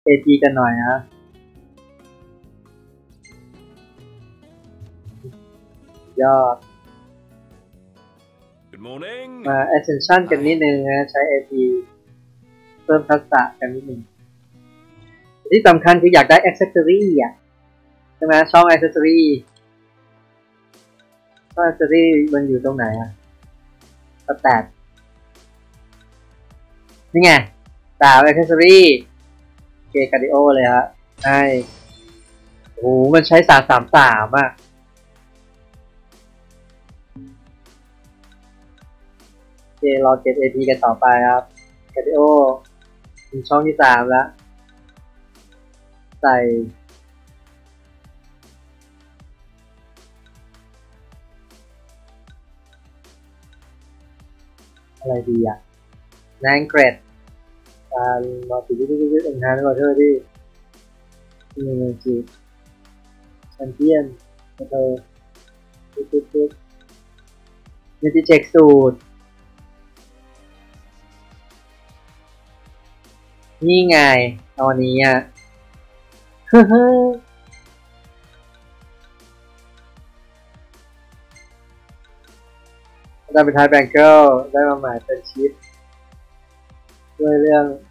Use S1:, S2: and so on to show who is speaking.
S1: AT กันหน่อยนะยอดมา Ascension กันนิดนึงนะใช้ AT เพิ่มทักษะกันนิดนึงที่สำคัญคืออยากได้ Accessory อ่ะใช่ไหมช่อง Accessory ช่อง Accessory มันอยู่ตรงไหนอ่ะสแตทนี่ไง3 Accessory เกคาร์ดิโอเลยฮะใช่โอ้โหมันใช้333อ่ะโอเครอเก็บ AP กันต่อไปครับคาร์ดิโอถึงช่องที่3แล้วใส่อะไรดีอ่ะแรงเกรดการมาติดยืดงานวอเทอร์ที่มีเงินจีแชมเปี้ยนเธอจุดเนติเช็คสูตรนี่ไงตอนนี้อ่ะได้เป็นไทยแบงเกิลได้มาใหม่เป็นชิปด้วยเรื่อง